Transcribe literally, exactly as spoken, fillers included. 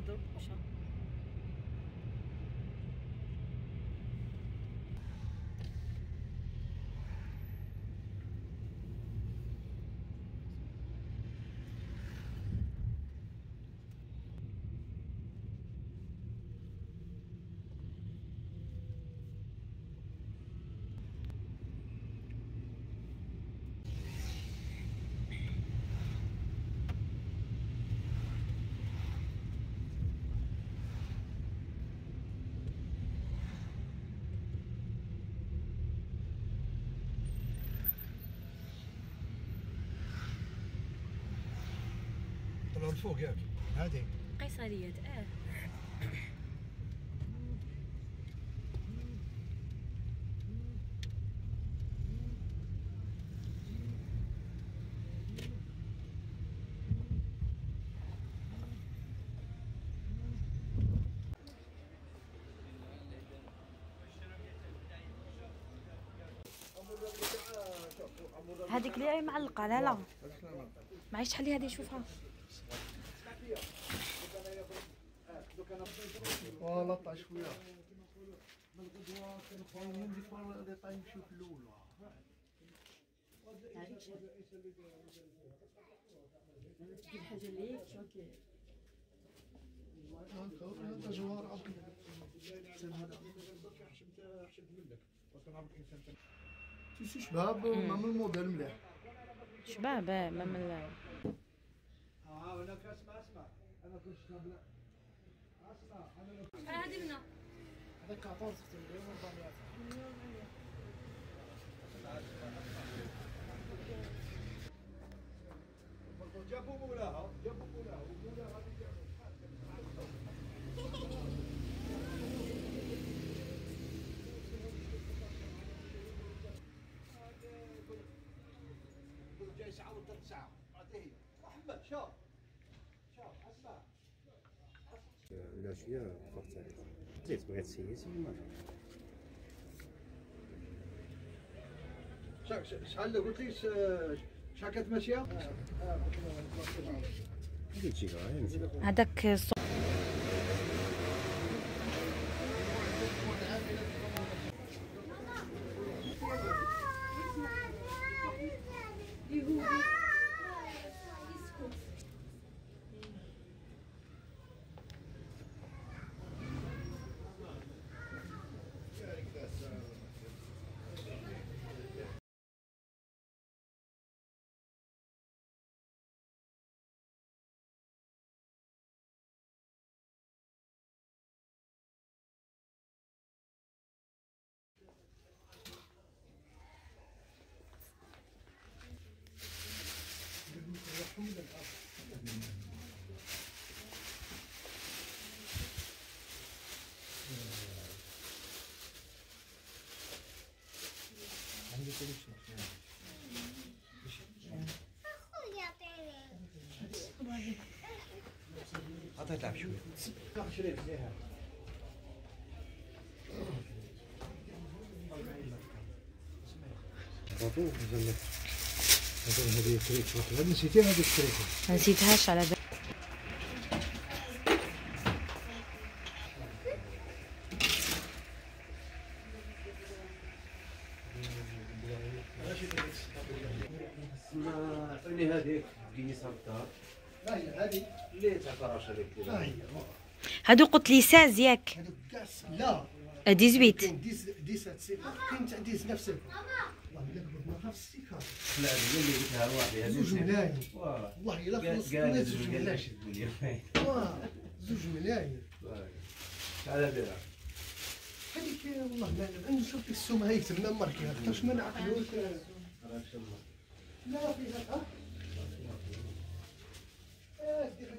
نهضروا مشى. طلعوا لفوق ياك هادي قيصريات اه. هذيك اللي راهي معلقه لا لا معليش تحلي هذه نشوفها. والله طاح شويه من الغدوه كانوا خاينين دي فوا لي طاي يمشيو في الاول. ديك الحاجه اللي شوكي انت جوار عبد هذا حشمت منك وكنعرف كيف انت تيسي شباب ما من الموديل مليح شباب ما من اه انا اسمع اسمع انا كنت قبل اسمع انا هذه منها هذاك أربعطاش اليوم أربعمية جابوا مولاها جابوا مولاها ومولاها جاي ساعة وثلاث ساعات هذه محمد شوف شوف اسمع ولا شويه فرقت عليك زيد بغيت تسيس ما شحال قلت لي شحال كانت ماشيه؟ قلت شي غايه هذاك عطيه تلعب شويه عشرين فيها بابو زعما هذه كريت هذه نسيتيها هذيك كريت ما نسيتهاش على بالي. ما عطيني هذيك قيس الدار ها هي هذه اللي تاع كراشه هذيك ها هي هادو قلت لي ساز ياك هذوك كاع لا ثمانية عشر. كاين ديسات سيكار كاين تاع ديسناف سيكار والله الا قبل ما نخاف السيكار لا هي اللي قلت لها واحد زوج ملايين والله الا خلص قال زوج زوج ملايين ملايين واه زوج ملايين شحال دايره هذيك والله ما نشوف ديك السومه هي تما مركي اكثرش ما نعقلوش لا فيها ها اه دير